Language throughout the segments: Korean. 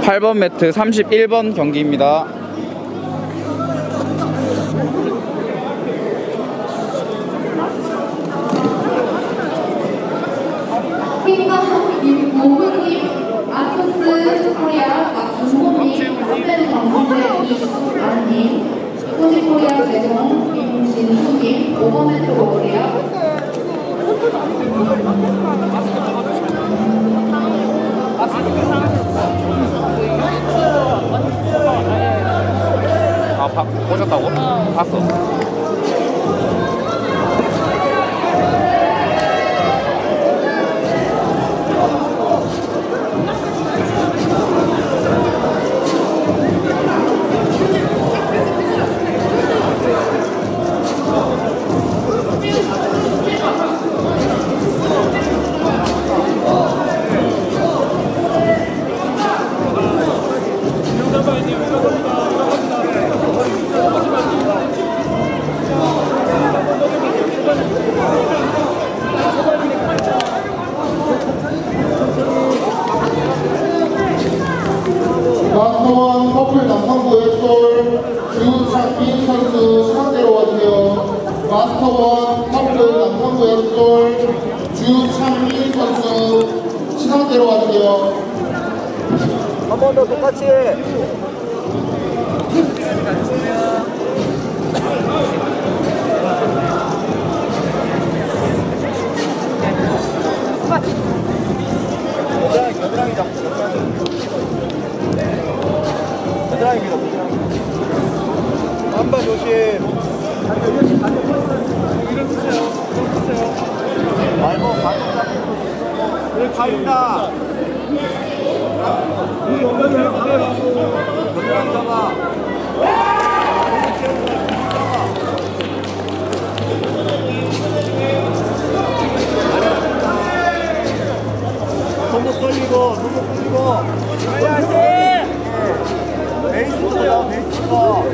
8번 매트 31번 경기입니다. 김모근님, 아토스 코리아 박준호님, 선배는 정선배 이수아님, 코지코리아 재성 김진수님, 5번 매트로 오세요. 아, 보셨다고? 봤어. 마스터원 커플 남성부 앱솔 주창민 선수 시간대로 와주세요. 마스터원 커플 남성부 앱솔 주창민 선수 시간대로 와주세요. 한 번 더 똑같이. 겨드랑이 잡고 겨드랑이 밀어. 한바 조심. 밀어주세요. 말고 발목 잡고. 여기 가린다. 겨드랑이 잡아. 손목 돌리고, 손목 돌리고. 베이스부터요, 베이스부터.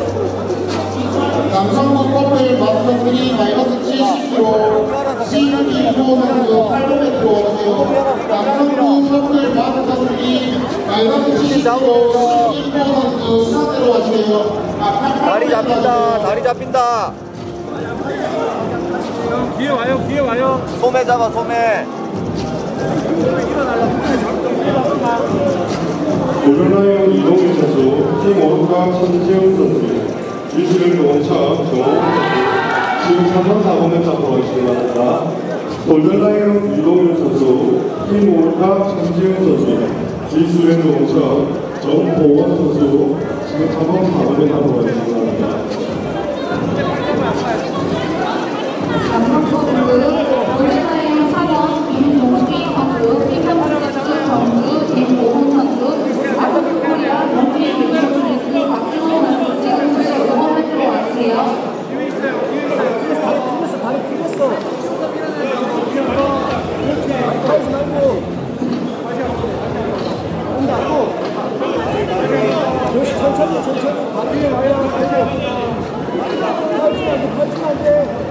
남성부 커플 마스터 3 -70kg 신기호 선수 800m 와주세요. 남성부 커플 마스터 3 -70kg 신기호 선수 시간대로 와주세요. 다리 잡힌다, 다리 잡힌다. 뒤에 와요, 뒤에 와요. 소매 잡아, 소매. 골든라이온 이동규 선수, 팀 오르카 천지영 선수, 이수령 원차 정호 지금 3번 4번에 잡고 진행합니다. 골든라이온 이동규 선수, 팀 오르카 천지영 선수, 이수령 원차 정호원 선수 지금 3번 4번에 잡고 진행합니다. 남성부 등급 골든라이온 4번 김종휘 선수, 피카모리스 정주 김보훈 선수, 아토스 코리아 동필 김효준에스 박준호 선수 지금 5번 매트로 와주세요. 다리 풀렸어. 하지 말고. 조시 천천히 바퀴에 와요. 팔지면 안 돼.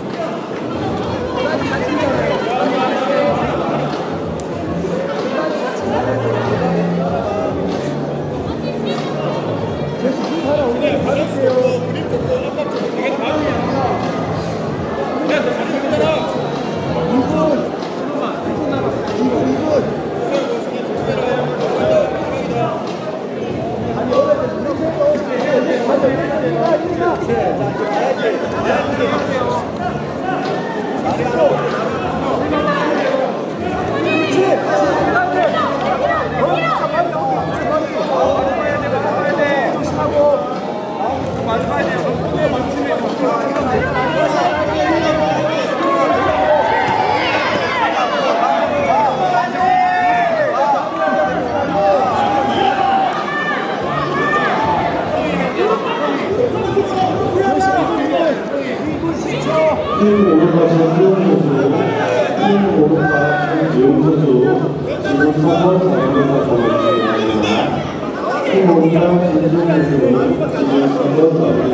팀 오르카 전지영 선수, 팀 오르카 정지영 선수 지금 3번 4번에 잡고 진행합니다. 팀 오르카 전지영 선수는 지금 3번 4번